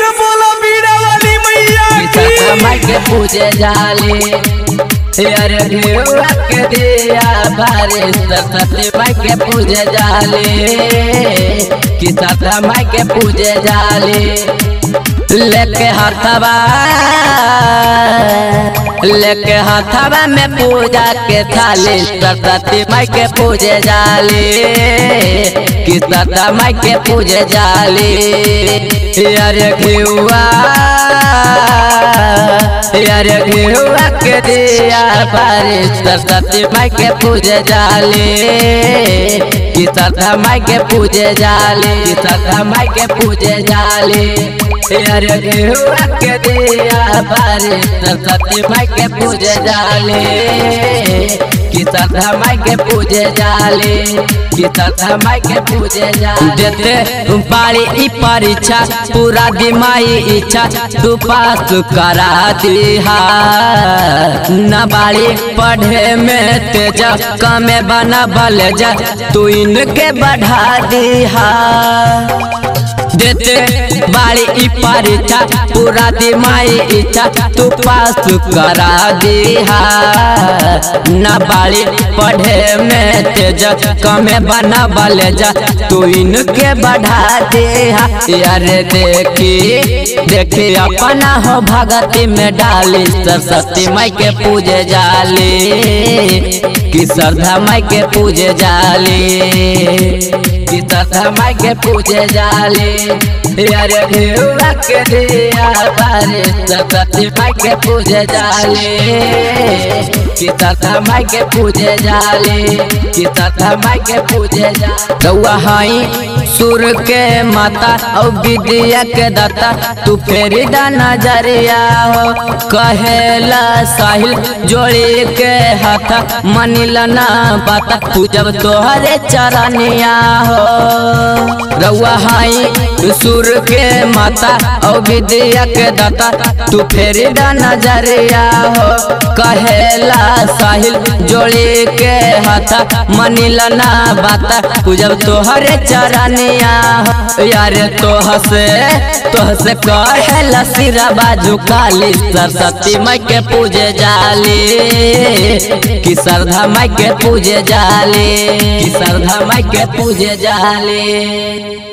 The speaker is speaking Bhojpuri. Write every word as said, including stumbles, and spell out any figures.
से बोला बीड़ा वाली मैया की माई के पूजे जाली यार घेरुआ के दिया भारी सरस्वती माई के पूजे जाली कि सरस्वती माई के पूजे जाली लेके हाथवा लेके हाथवा में पूजा के थाली सरस्वती माई के पूजे जाली कि सरस्वती माई के पूजे जाली यार घेरुआ यार घेरुआ के दिया भारी सरस्वती माई के पूजे जाली कि सरस्वती माई के पूजे जाली कि सरस्वती माई के पूजे जाली यार घेरुआ के दिया भारी सरस्वती माई के पूजे जाली कि सरस्वती माई के पूजे जाली कि सरस्वती माई के पूजे जाली देते बाड़ी ई परीक्षा पूरा दी माई इच्छा तू पास करा दिहा न बाड़ी पढ़े में तेज कमे बना बल जा तू इनके बढ़ा दिहा देते बाड़ी ई परीक्षा पूरा दी माई इच्छा तू पास करा दिहा न बाड़ी पढ़े में तेज कमे बना बल जा तू इनके बढ़ा दिहा यार देखी देखी अपना हो भगती में डाली सरस्वती माई के पूजे जाली कि सरधा माई के पूजे जाली कि सरधा माई के पूजे जाली यार घेरुआ के दिया भारी सरस्वती माई के पूजे जाली कि सरस्वती माई के पूजे जाली कि सरस्वती माई के पूजे जाली रउआ हई सुर के माता और विद्या के दाता तू फेरी दा नजरिया हो कहेला साहिल जोड़ी के हाथा मनीला ना बाता तू जब तोहरे चरनिया हो रउआ हई सुर के माता और विद्या के दाता तू फेरी दा नजरिया हो कहेला साहिल जोड़ी के हाथा मनीला ना बाता तू जब तोहरे चरनिया हो यार तोह से तोह से कहेला सिरा बाजू काली सरस्वती माई के पूजे जाली कि सरधा माई के पूजे जाली कि सरधा माई के पूजे जाली।